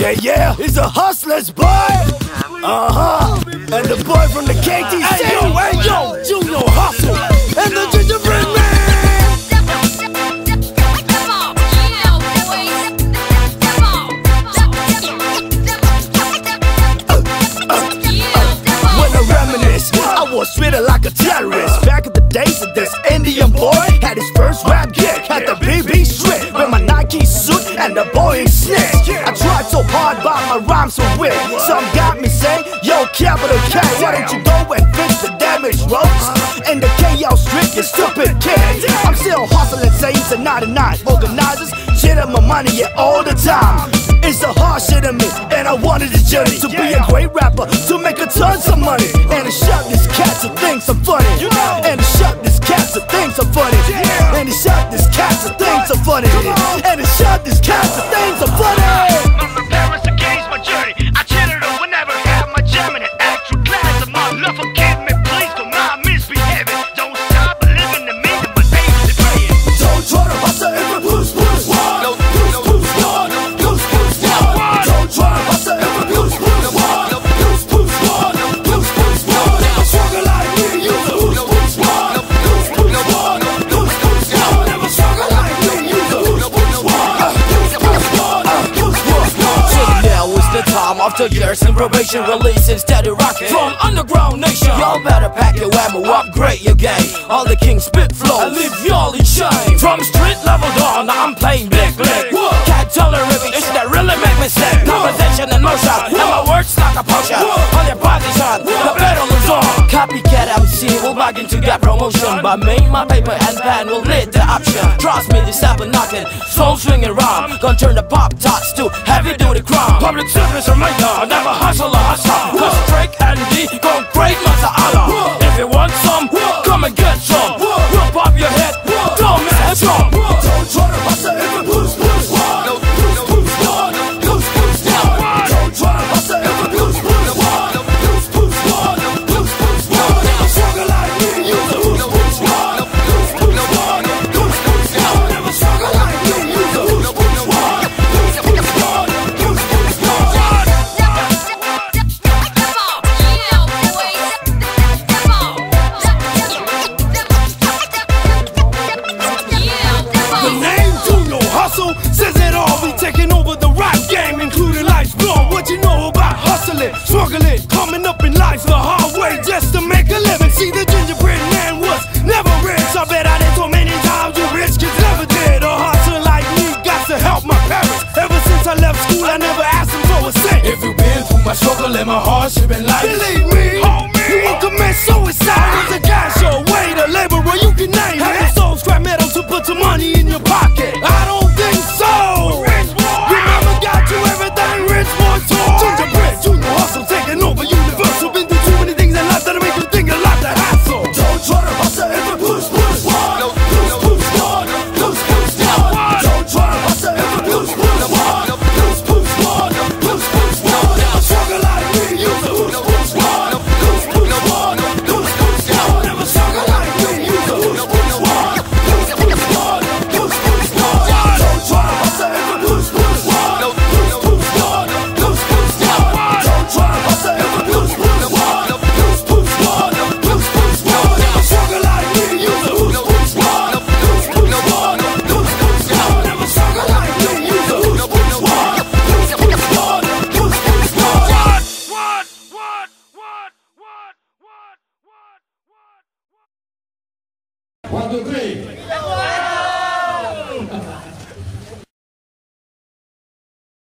yeah, he's a hustler's boy. And the boy from the KTC. Hey yo, Junior Hustle. And the gingerbread man. When I reminisce, I was treated like a terrorist. Back in the days of this Indian boy had his first rap gig at the BB Street with my Nike suit and the Boeing snitch. I tried so hard, but my rhymes were weird. Some got me saying, yo, capital K, why don't you go and fix the damaged roads? In the KL Street, you stupid kid. I'm still hustling, saying to 99 organizers, shit on my money, yeah, all the time. It's the hard shit in me, and I wanted the journey to be a great rapper, to make a tons of money, and to shut these cats who thinks I'm funny, and to shut these cats who thinks I'm funny, and to shut these cats who thinks I'm funny, and to shut these cats who thinks I'm funny. My parents against my journey. I cheated on whenever I had my jam in the actual class of my love. Forgive me, please, for my misbehaving. Don't stop believing in me, but baby, praying. Don't try to hustle if it blues, blues, one. Don't try to hustle if it blues, blues, one. Blues, blues, one. Blues, blues, one. I'm stronger like me, you the blues, blues, one. Blues, blues, one. Blues, blues, one. Never stronger like me, you the blues, blues, one. Blues, blues, one. Blues, blues, one. So now is the time after years in probation, releasing steady rocking from underground nation. Y'all better pack your ammo, upgrade your game. All the kings spit flow and leave y'all in shame. From street level down, I'm playing big lick. Can't tolerate me, it's that really make me sick. Conversation and motion, and my words like a potion. On your position, the battle is on. Copycat MC will bargain to get promotion, but me, my paper and pen will lead the option. Trust me, this type of knocking, soul swinging rhyme, gonna turn the pop tarts to heavy duty crime. Public service reminder, never hustle or hustle. Cause Drake and D gon' great masala. If you want some, come and get some. Whip up your head, don't mess up. Don't try to hustle if it blues, blues, one. Blues, blues, one. Blues, blues, one. Don't try to hustle if it blues, blues, one. Blues, blues, one. Blues, blues, one. I'm stronger like me, you the blues, blues, one. Blues, blues, one. Blues, blues, one. Never stronger like me, you the blues, blues, one. Blues, blues, one. Blues, blues, one. The name Junior Hustle says it all. We taking over the rap game, including life's blown. What you know about hustling, struggling, coming up in life the hard way just to make a living? See, the gingerbread man was never rich. I bet I did so many times you rich kids never did. A hustler like me got to help my parents. Ever since I left school, I never asked them for a cent. If you've been through my struggle and my hardship in life, Believe me, you won't commit suicide. It's a cash or waiter, laborer, you can name it. Have soul scrap metal to put some money in your pocket. I don't think so. Your mama got you everything rich boy told. Gingerbread, Junior Hustle, taking over universal. Been through too many things in life that'll make you think a lot to hassle. Don't try to hustle if it blues, blues, one. Blues, blues, one. Blues, blues, one. Don't try to hustle if it blues, blues, one. Blues, blues, one. Blues, blues, one. I'm stronger like me, you the blues, blues, one. Blues, blues, one. Blues, blues, one. Never stronger like me, you the blues, blues, one. Blues, blues, one. Blues, blues, one. Don't try to hustle if it blues, blues, one. Blues, blues, one. Blues, blues, one. Don't try to hustle if it blues, blues, one. Blues, blues, one. Blues, blues, one. I'm stronger like me, you the blues, blues, one. Blues, blues, one. Blues, blues, one. Never stronger like me, you the blues, blues, one. Blues, blues, one. Blues, blues, one. What? 1, 2, 3.